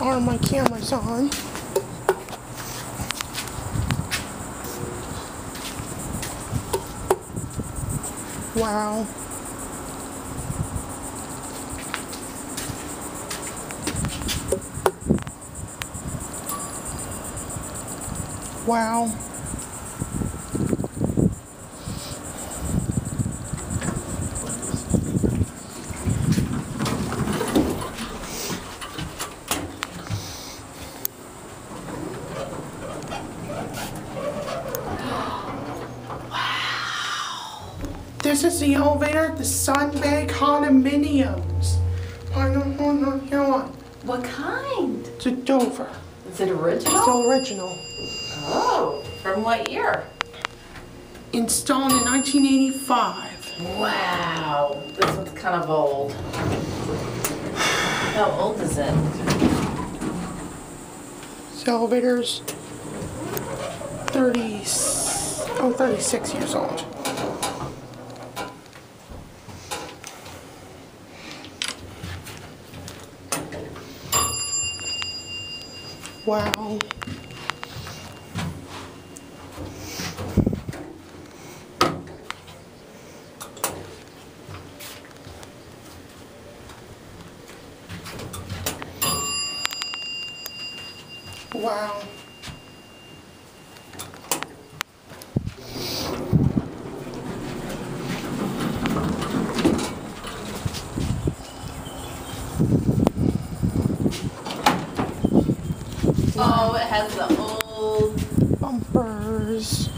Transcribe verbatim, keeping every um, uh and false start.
are my cameras on. Wow. Wow. This is the elevator at the Sun Bay Condominiums. I don't know, you know what? What kind? It's a Dover. Is it original? It's original. Oh, from what year? Installed in nineteen eighty-five. Wow, this one's kind of old. How old is it? This elevator's thirty, oh, thirty-six years old. Wow. Wow. Oh, it has the old bumpers.